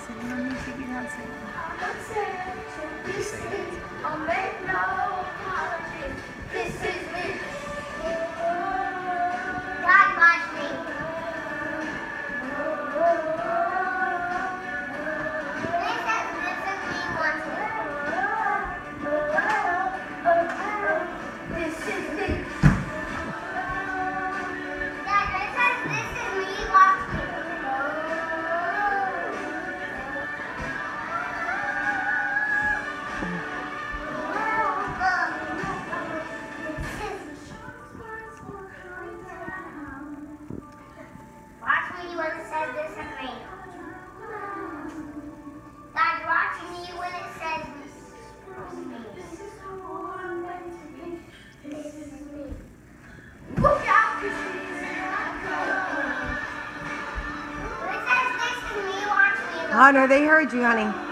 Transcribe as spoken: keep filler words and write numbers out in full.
sing it on music. You're not singing. Just sing it. I'll make no apologies. This is me. God watch me. This is, this is me watching. This is me. Dad, this says this is me watching. Watch me when it says this is me. God's watching me when it says this is me. This is me. Look out! When it says this is me, watch me. Hunter, they heard you, honey.